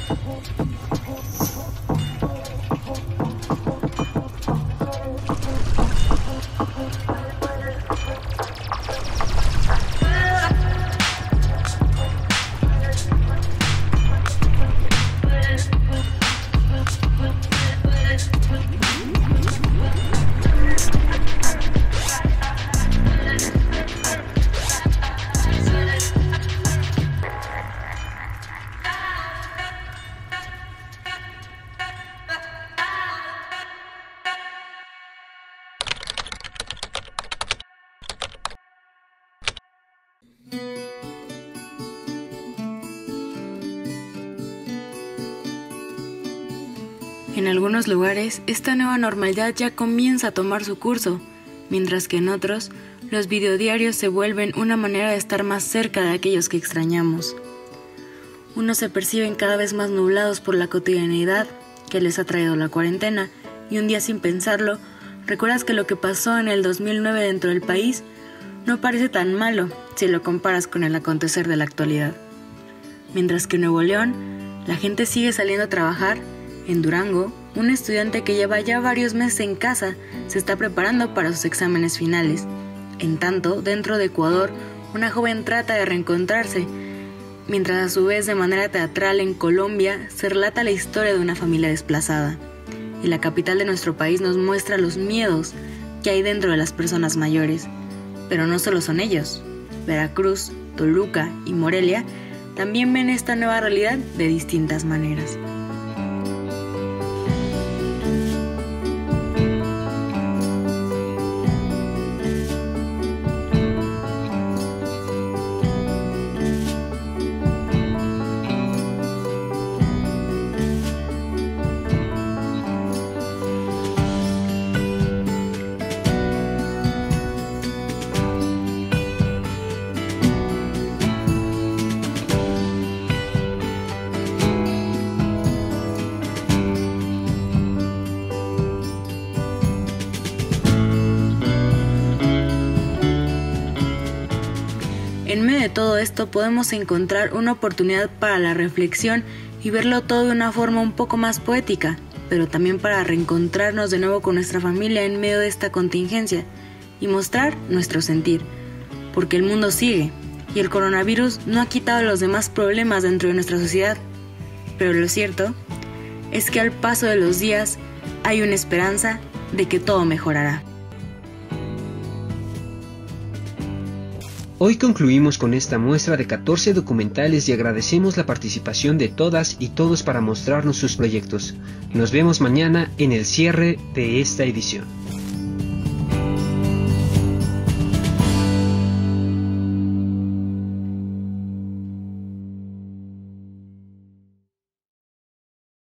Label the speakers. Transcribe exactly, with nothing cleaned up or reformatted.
Speaker 1: En algunos lugares, esta nueva normalidad ya comienza a tomar su curso, mientras que en otros, los videodiarios se vuelven una manera de estar más cerca de aquellos que extrañamos. Unos se perciben cada vez más nublados por la cotidianidad que les ha traído la cuarentena, y un día sin pensarlo, recuerdas que lo que pasó en el dos mil nueve dentro del país no parece tan malo si lo comparas con el acontecer de la actualidad. Mientras que en Nuevo León, la gente sigue saliendo a trabajar. En Durango, un estudiante que lleva ya varios meses en casa se está preparando para sus exámenes finales. En tanto, dentro de Ecuador, una joven trata de reencontrarse, mientras a su vez de manera teatral en Colombia se relata la historia de una familia desplazada. Y la capital de nuestro país nos muestra los miedos que hay dentro de las personas mayores. Pero no solo son ellos. Veracruz, Toluca y Morelia también ven esta nueva realidad de distintas maneras. En medio de todo esto podemos encontrar una oportunidad para la reflexión y verlo todo de una forma un poco más poética, pero también para reencontrarnos de nuevo con nuestra familia en medio de esta contingencia y mostrar nuestro sentir, porque el mundo sigue y el coronavirus no ha quitado los demás problemas dentro de nuestra sociedad, pero lo cierto es que al paso de los días hay una esperanza de que todo mejorará.
Speaker 2: Hoy concluimos con esta muestra de catorce documentales y agradecemos la participación de todas y todos para mostrarnos sus proyectos. Nos vemos mañana en el cierre de esta edición.